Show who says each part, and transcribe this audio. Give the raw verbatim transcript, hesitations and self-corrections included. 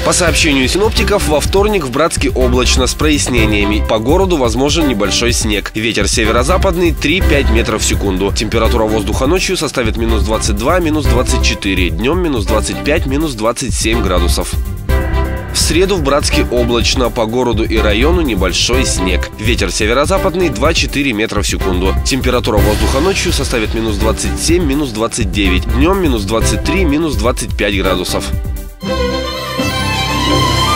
Speaker 1: По сообщению синоптиков, во вторник в Братске облачно с прояснениями. По городу возможен небольшой снег. Ветер северо-западный три-пять метров в секунду. Температура воздуха ночью составит минус двадцать два, минус двадцать четыре. Днем минус двадцать пять, минус двадцать семь градусов. В среду в Братске облачно. По городу и району небольшой снег. Ветер северо-западный два-четыре метра в секунду. Температура воздуха ночью составит минус двадцать семь, минус двадцать девять. Днем минус двадцать три, минус двадцать пять градусов.
Speaker 2: Thank you.